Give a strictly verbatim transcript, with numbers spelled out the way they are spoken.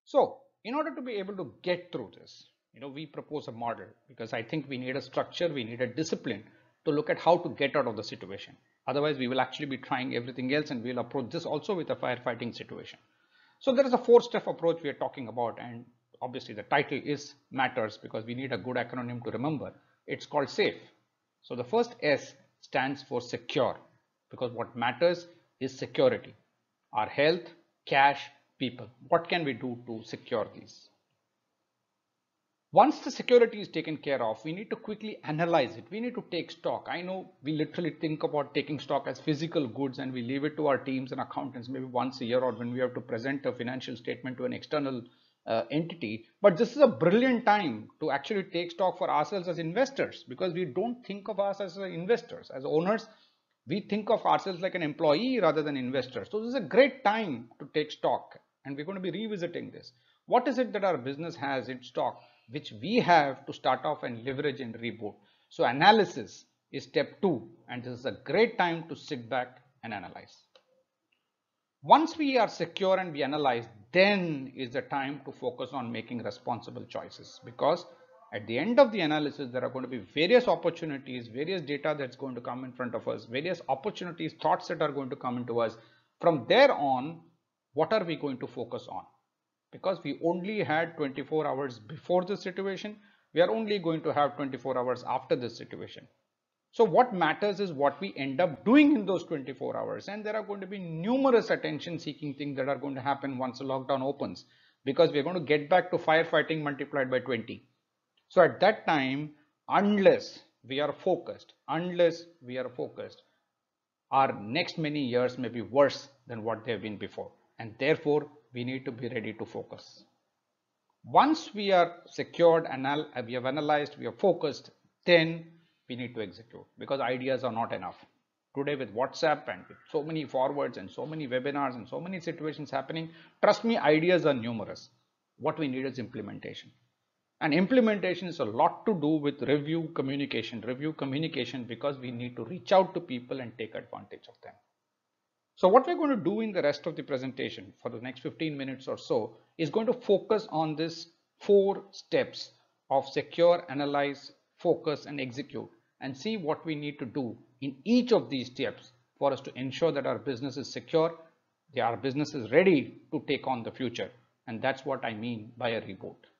So in order to be able to get through this, you know, we propose a model because I think we need a structure, we need a discipline to look at how to get out of the situation. Otherwise, we will actually be trying everything else and we'll approach this also with a firefighting situation. So there is a four-step approach we are talking about, and obviously the title is matters because we need a good acronym to remember. It's called SAFE. So the first S stands for secure because what matters is security. Our health, cash, people. What can we do to secure these? Once the security is taken care of, we need to quickly analyze it. We need to take stock. I know we literally think about taking stock as physical goods and we leave it to our teams and accountants maybe once a year or when we have to present a financial statement to an external uh, entity. But this is a brilliant time to actually take stock for ourselves as investors because we don't think of us as investors. As owners, we think of ourselves like an employee rather than investor. So this is a great time to take stock and we're going to be revisiting this. What is it that our business has in stock which we have to start off and leverage and reboot? So analysis is step two, and this is a great time to sit back and analyze. Once we are secure and we analyze, then is the time to focus on making responsible choices, because at the end of the analysis there are going to be various opportunities, various data that's going to come in front of us, various opportunities, thoughts that are going to come into us. From there on, what are we going to focus on? Because we only had twenty-four hours before this situation, we are only going to have twenty-four hours after this situation. So what matters is what we end up doing in those twenty-four hours, and there are going to be numerous attention seeking things that are going to happen once the lockdown opens, because we're going to get back to firefighting multiplied by twenty. So at that time, unless we are focused, unless we are focused, our next many years may be worse than what they have been before, and therefore we need to be ready to focus. Once we are secured and we have analyzed, we are focused, then we need to execute, because ideas are not enough. Today with WhatsApp and with so many forwards and so many webinars and so many situations happening, trust me, ideas are numerous. What we need is implementation. And implementation is a lot to do with review communication, review communication, because we need to reach out to people and take advantage of them. So what we're going to do in the rest of the presentation for the next fifteen minutes or so is going to focus on this four steps of secure, analyze, focus, and execute, and see what we need to do in each of these steps for us to ensure that our business is secure, that our business is ready to take on the future. And that's what I mean by a reboot.